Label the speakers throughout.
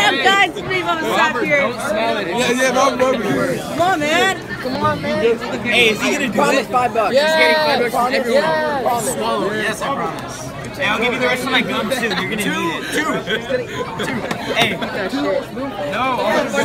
Speaker 1: guys, please, I'm gonna stop here.
Speaker 2: Don't smell it.
Speaker 3: Yeah, no,
Speaker 1: Come on, man. Come on, man.
Speaker 4: Hey, is he gonna do it?
Speaker 1: $5.
Speaker 2: Yeah,
Speaker 1: He's getting $5 from everyone.
Speaker 2: yes.
Speaker 4: Swallow it. Yes, I promise. Hey, I'll give you the rest of my gum too. You're gonna need it. Two. Hey. No.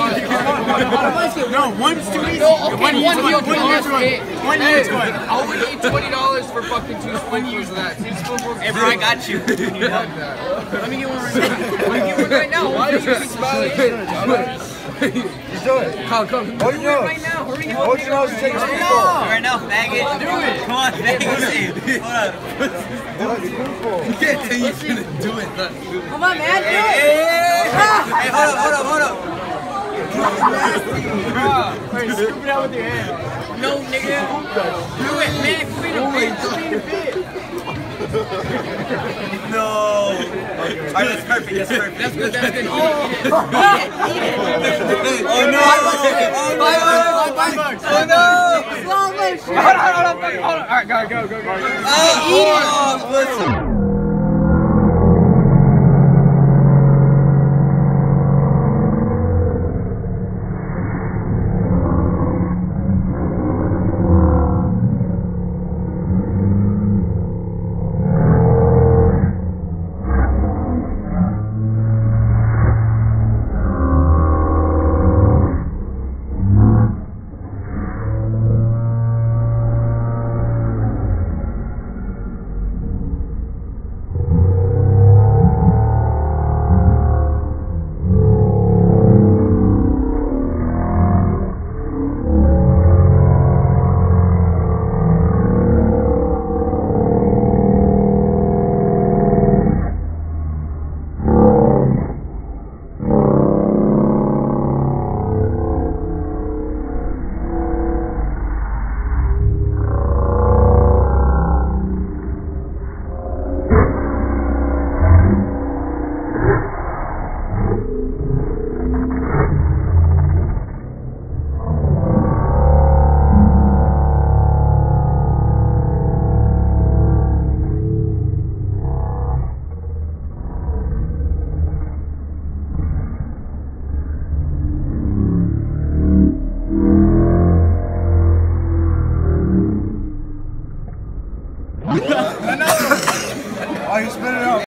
Speaker 4: No, one's too easy.
Speaker 2: One year's
Speaker 4: good. 1 year's good.
Speaker 2: I would eat $20 for fucking 2 spoonfuls of that. 2 spoonfuls.
Speaker 4: Hey, bro, I got you.
Speaker 2: Let me get one right now. Let me get one right now. Why do you keep smiling?
Speaker 3: Just do it.
Speaker 2: Come.
Speaker 3: Hold your nose.
Speaker 2: Right now. Hurry up.
Speaker 3: Hold your nose and take a spoonful.
Speaker 4: Right now, faggot. Do it. Come on, faggot. Hold on.
Speaker 3: You can't say you're gonna do it.
Speaker 1: Come on, man. Do it.
Speaker 4: Hey, hold up.
Speaker 3: Wait, scoop it out with your hand.
Speaker 2: No, nigga. Do it, man. Clean a bit.
Speaker 4: No. Alright, that's perfect. That's perfect.
Speaker 2: That's good.
Speaker 4: Oh no. Oh no.
Speaker 1: Slow motion.
Speaker 2: Hold on. Alright, go.
Speaker 4: Oh, listen.